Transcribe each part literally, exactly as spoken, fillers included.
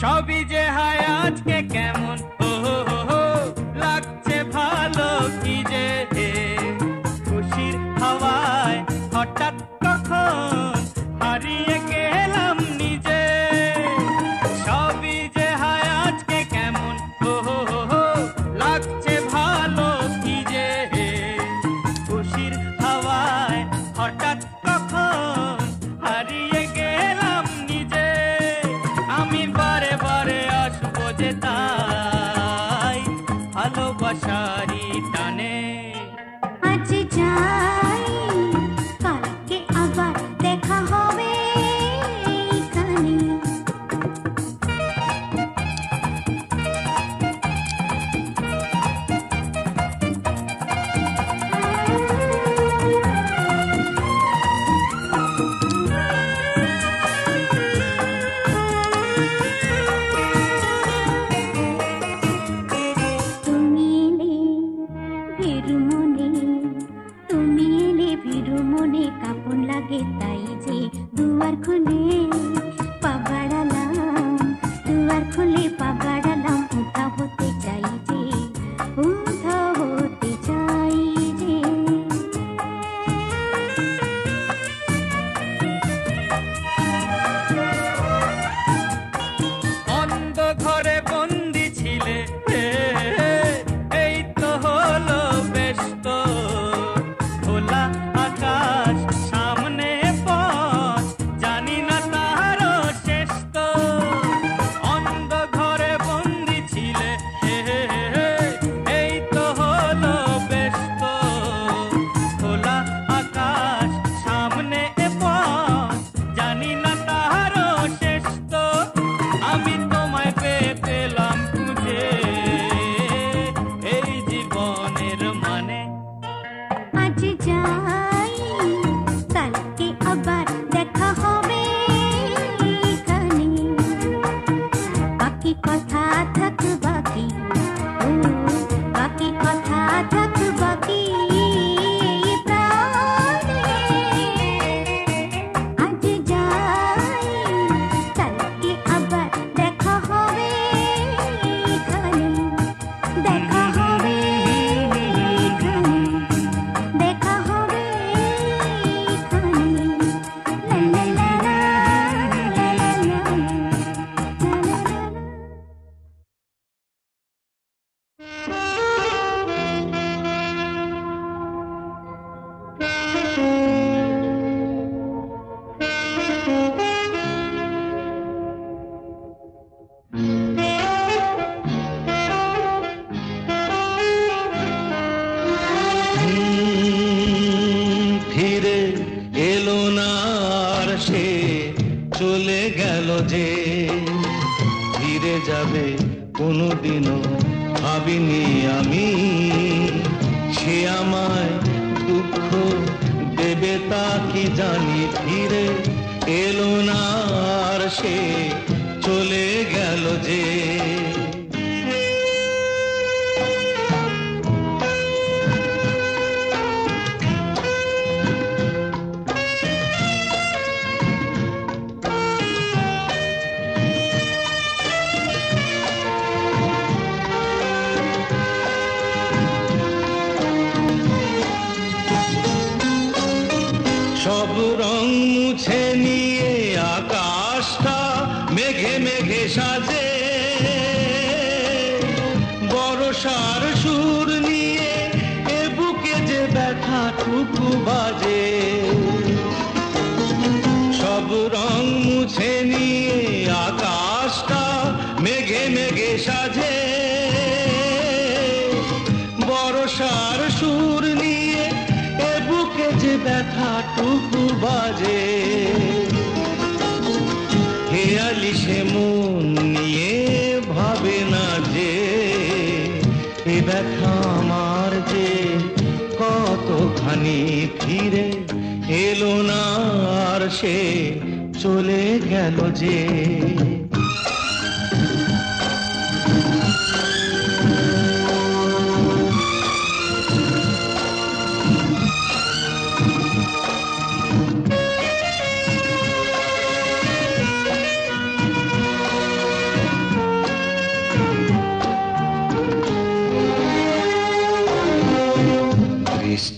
সবই যে হায় আজকে কেমন ও হো হো হো, লাগছে ভালো কি যে খুশির হাওয়ায় হঠাৎ কখন হারিয়ে গেলাম নিজে। সবই যে হায় আজকে কেমন ও হো হো হো, লাগছে ভালো কি যে খুশির হাওয়ায় হঠাৎ কখন হারিয়ে গেলাম নিজে। আমি বারে বারে আসবো যে তাই ভালোবাসারই টানে। আজ যাই কালকে আবার দেখা হবে এইখানে। তুমি এলে ভীরু মনে, তুমি এলে ভীরু মনে কাপন লাগে তাই যে দুয়ার খুলে পা বাড়ালাম, দুয়ার খুলে পা বাড়ালাম। উঠা হতে চাই যে, উঠা হতে চাই যে। অন্ধ ঘরে বন্দি ছিলে হে, এই তো হলো বেশ তো। খোলা আকাশ সামনে পথ, জানি না তাহারও শেষ তো। অন্ধ ঘরে বন্দি ছিলে হে, এই তো হলো বেশ তো। খোলা আকাশ সামনে পথ, জানি না তাহারও শেষ তো। আমি তোমায় পেয়ে পেলাম খুঁজে এই জীবনের মানে। আজ যাই কালকে আবার দেখা হবে এইখানে। বাকি কথা থাক বাকি, ও বাকি কথা থাক বাকি প্রাণে। আজ যাই কালকে আবার দেখা হবে এইখানে। দেখা হবে এইখানে, দেখা হবে এইখানে। লা লা লা লা, লা লা লা, লা লা লা। ফিরে এলো না আর সে, চলে গেল যে। ফিরে যাবে কোনোদিনও ভাবিনি আমি, সে আমায় দুঃখ দেবে তা কি জানি। ফিরে এলো না আর সে, চলে গেল যে। সব রং মুছে নিয়ে আকাশটা মেঘে মেঘে সাজে। বর্ষার সুর নিয়ে এ বুকে যে ব্যথাটুকু বাজে। সব রং মুছে নিয়ে আকাশটা মেঘে মেঘে সাজে। বর্ষার সুর নিয়ে এ বুকে যে ব্যথাটুকু বাজে। হেয়ালি সে মন নিয়ে ভাবে না যে, এ ব্যথা আমার যে কতখানি। ফিরে এলো না আর সে, চলে গেল যে।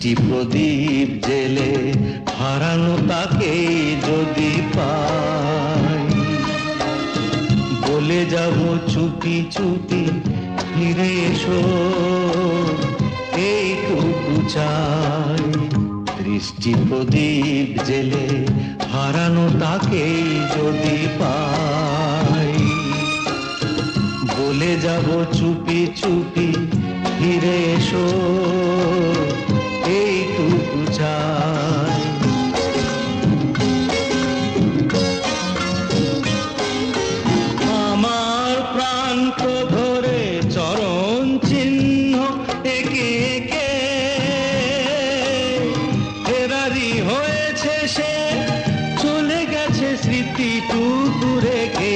দৃষ্টি প্রদীপ জেলে হারানো তাকে যদি পাই, বলে যাব চুপি চুপি ফিরে এসো, এইটুকু চাই। দৃষ্টি প্রদীপ জেলে হারানো তাকে যদি পাই, বলে যাব চুপি চুপি ফিরে এসো, এইটুকু চাই। আমার প্রান্ত ধরে চরণ চিহ্ন একে একে ফেরারি হয়েছে সে, চলে গেছে স্মৃতিটুকু রেখে।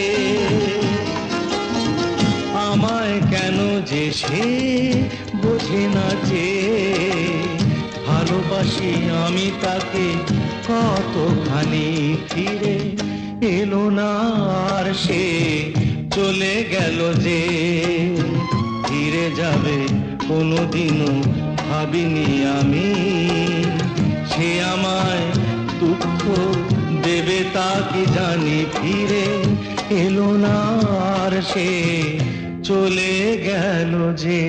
আমায় কেন যে সে বোঝে না যে ভালোবাসি আমি তাকে কতখানি, ফিরে এলো না আর সে চলে গেল যে। ফিরে যাবে কোনোদিনও ভাবিনি আমি, সে আমায় দুঃখ দেবে তা কি জানি। ফিরে এলো না আর সে চলে গেল যে।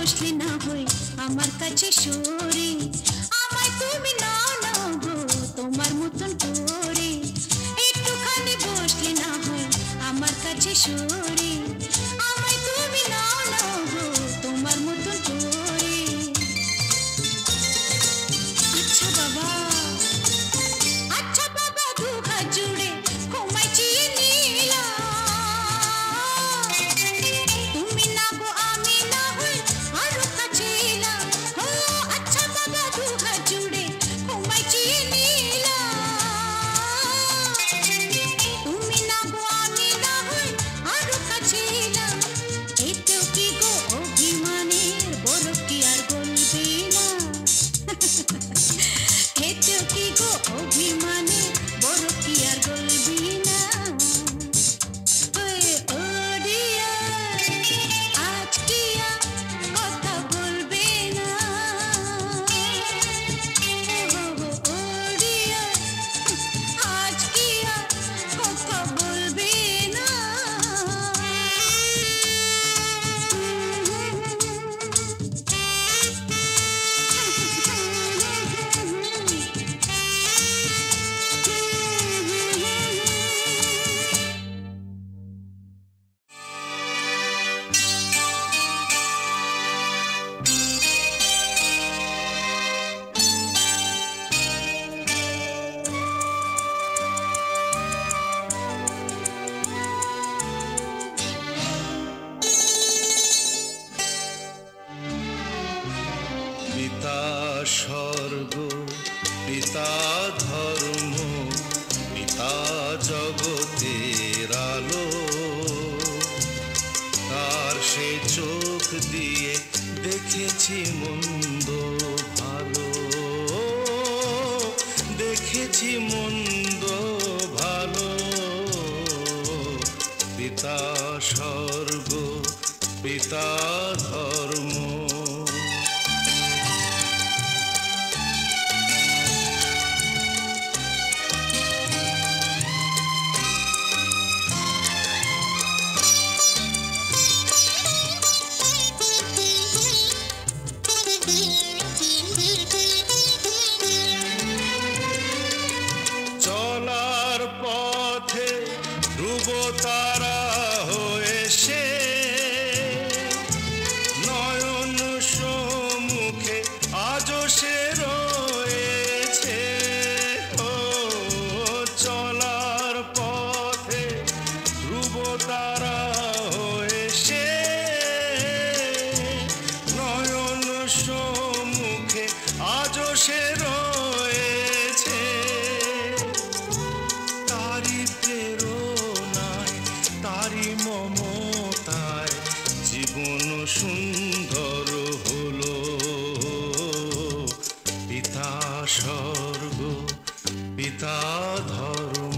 বসলে না হয় আমার কাছে সরে, আমায় তুমি নাও না গো তোমার মতন করে, একটুখানি বসলে না হয় আমার কাছে সরে, আমায় তুমি নাও না গো তোমার মতন করে। আচ্ছা বাবা, আচ্ছা বাবা দু হাত জুড়ে ঘুমাই চিয়ে নিলাম, তুমি না গো আমি না হই আরো কাছে এলাম। ও আচ্ছা বাবা দু হাত জুড়ে ঘুমাই চিয়ে নিলাম, তুমি না গো আমি না হই আরো কাছে এলাম। এতেও কি গো অভিমানের বড় কি আর বলবে না, এতেও কি গো অভিমানের বড় কি আর বলবি না। ওয়ে ও ডিয়ার, আজ কি আর কথা বলবে না, ও ও ডিয়ার, আজ কি আর কথা বলবে না। পিতা স্বর্গ, পিতা ধর্ম, পিতা জগতের আলো, তার সে চোখ দিয়ে দেখেছি মন্দ ভালো, দেখেছি মন্দ ভালো। পিতা স্বর্গ, পিতা ধর্ম। চলার পথে ধ্রুব তারা হয়ে সে নয়ন সম্মুখে আজও সে রয়েছে। ও চলার পথে ধ্রুব তারা হয়ে সে নয়ন সম্মুখে আজও সে রয়েছে। তারি প্রেরণায়, তারি মমতায় জীবন সুন্দর হলো। পিতা স্বর্গ, পিতা ধর্ম।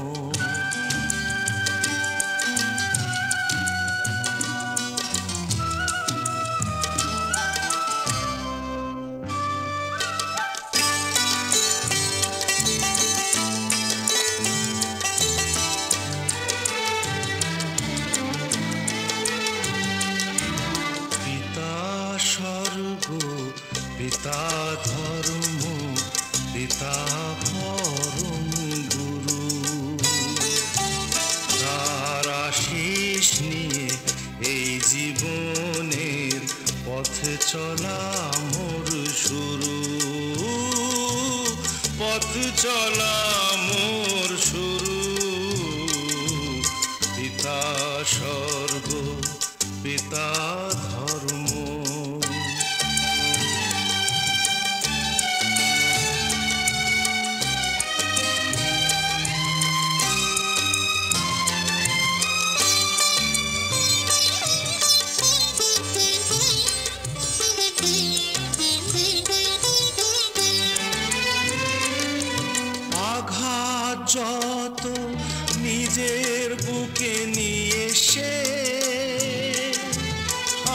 পিতা স্বর্গ, পিতা ধর্ম, পিতা পরম গুরু। তার আশীষ নিয়ে এই জীবনের পথ চলা মোর শুরু, পথ চলা মোর শুরু। পিতা স্বর্গ, পিতা ধর্ম। আঘাত যত নিজের বুকে নিয়ে সে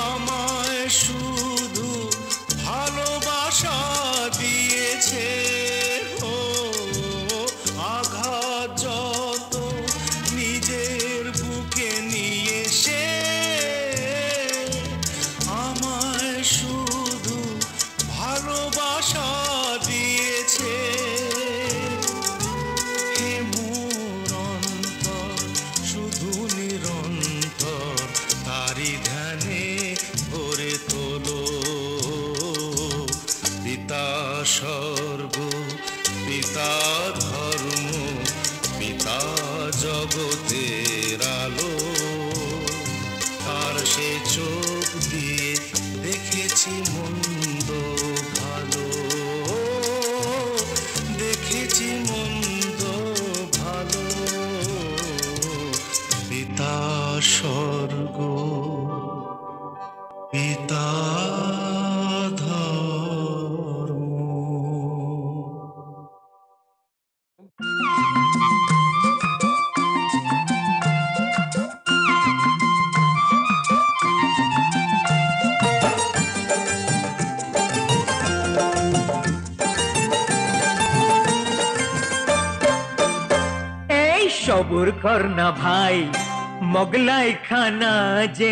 সবুর কর না ভাই মোগলাই খানা যে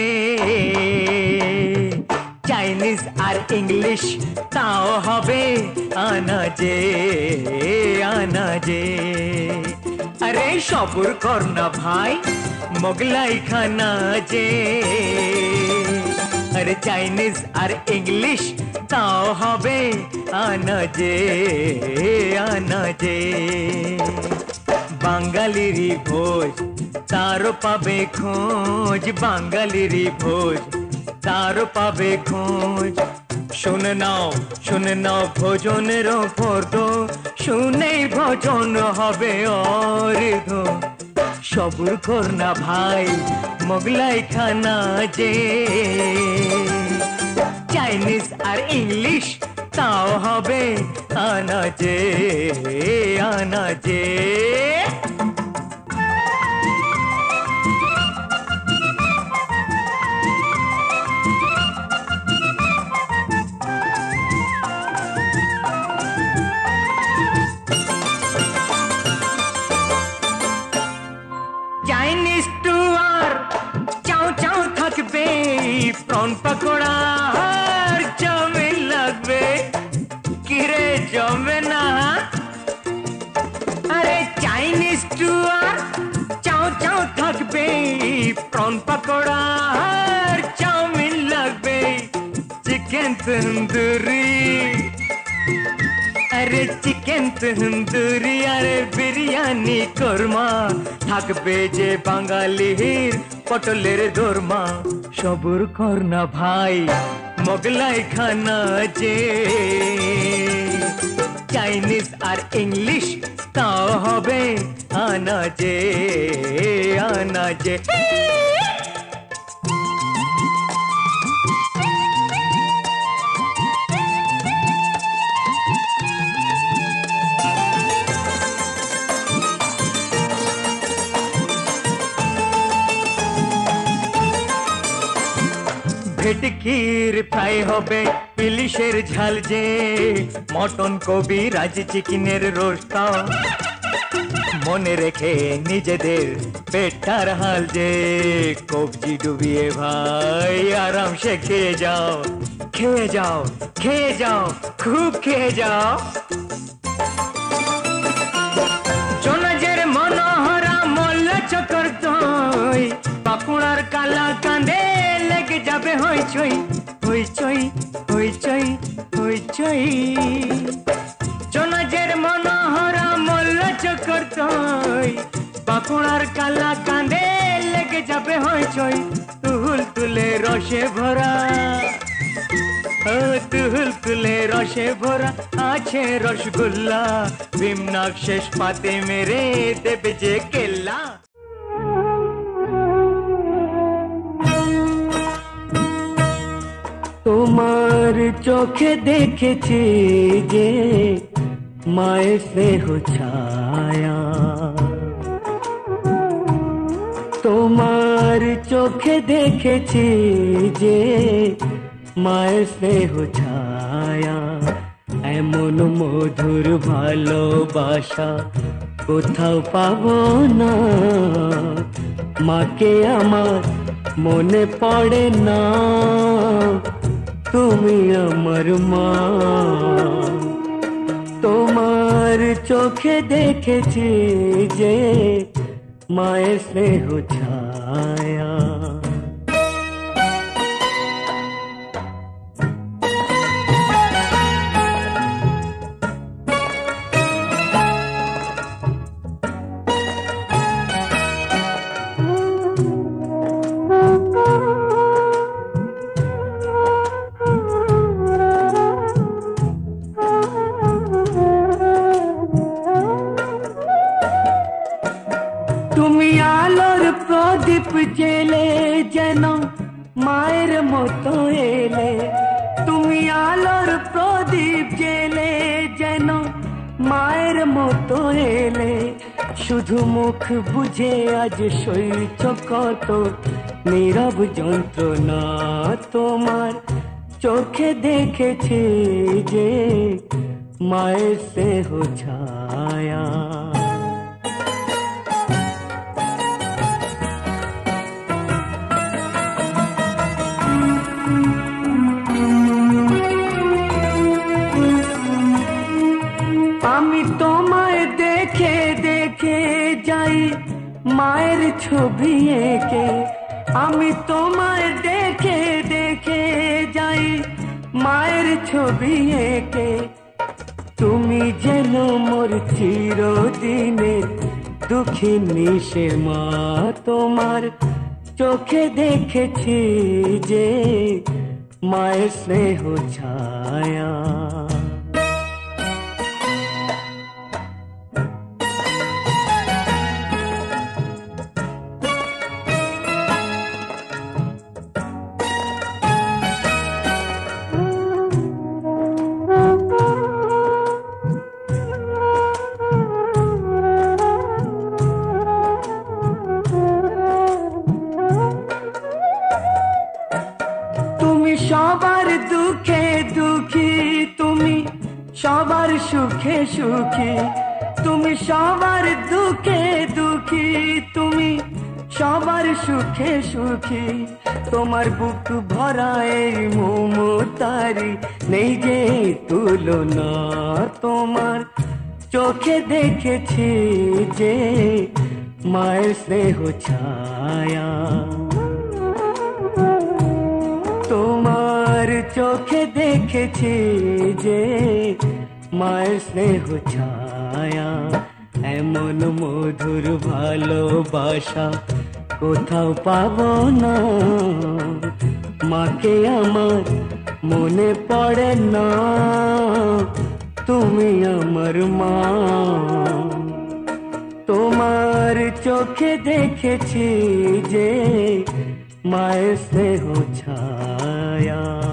চাইনিজ আর ইংলিশ তাও হবে আনা যে আনা যে আরে সবুর কর না ভাই মোগলাই খানা যে আরে চাইনিজ আর ইংলিশ তাও হবে আনা যে আনা যে বাঙালিরই ভোজ তারও পাবে খোঁজ বাঙালিরই ভোজ তারও পাবে খোঁজ শুনে নাও শুনে নাও ভোজনের ফর্দ শুনেই ভোজন হবে অর্ধ সবুর কর না ভাই মোগলাই খানা যে চাইনিজ আর ইংলিশ তাও হবে আনা যে আনা যে চাইনিজ টু আর চাও চাও থাকবে প্রন পকোড়া আর চাউমিন লাগবে কিরে জমে না আরে চাইনিজ টু আর চাও চাও থাকবে প্রন পকোড়া আর চাউমিন লাগবে চিকেন তন্দুরি আরে চিকেন তন্দুরি আরে বিরিয়ানি কোরমা থাকবে যে বাঙালির পটলের দোরমা সবুর কর না ভাই মোগলাই খানা যে চাইনিজ আর ইংলিশ তাও হবে আনা যে আনা যে ভেটকির ফ্রাই হবে ইলিশের ঝাল যে মটন কবি রাজি চিকেনের রোস্ট মনে রেখে নিজেদের পেটার হাল যে কবজি ডুবিয়ে ভাই আরাম সে খেয়ে যাও খেয়ে যাও খেয়ে যাও খুব খেয়ে যাও জোনাজের মনোহরা মল্ল চকর দই বাঁকুড়ার কালা কাঁদে লেগে যাবে হইচই হইচই হইচই হইচই জোনাজের মনোহরা মল্ল চকর দই বাঁকুড়ার কালা কাঁদে লেগে যাবে হইচই তুহুল তুলে রসে ভরা তুহুল তুলে রসে ভরা আছে রসগোল্লা ভীমনাগ শেষ পাতে মেরে দেবে যে কেল্লা তোমার চোখে দেখেছি যে মায়ের স্নেহ ছায়া তোমার চোখে দেখেছি যে মায়ের স্নেহ ছায়া এমন মধুর ভালোবাসা কোথাও পাবো না মাকে আমার মনে পড়ে না তুমি আমার মা তোমার চোখে দেখেছি যে মায়ের স্নেহ ছায়া তো এলে শুধু মুখ বুঝে আজ সইছ কত নীরব যন্ত্রণা তোমার চোখে দেখেছি যে মায়ের স্নেহ ছায়া। আমি তোমায় দেখে দেখে যাই মায়ের ছবি এঁকে, আমি তোমায় দেখে দেখে যাই মায়ের ছবি এঁকে, তুমি যেন মোর চিরদিনের দুঃখিনী সে মা। তোমার চোখে দেখেছি যে মায়ের স্নেহ ছায়া। সবার দুঃখে দুঃখী তুমি সবার সুখে সুখী, তুমি সবার দুঃখে দুঃখী তুমি সবার সুখে সুখী। তোমার বুক ভরা এই মমতারি নেই যে তুলনা। তোমার চোখে দেখেছি যে মায়ের স্নেহ ছায়া। তোমার চোখে দেখেছি যে মায়ের স্নেহ ছায়া। এমন মধুর ভালোবাসা কোথাও পাবো না, মাকে আমার মনে পড়ে না, তুমি আমার মা। তোমার চোখে দেখেছি যে মায়ের স্নেহ ছায়া।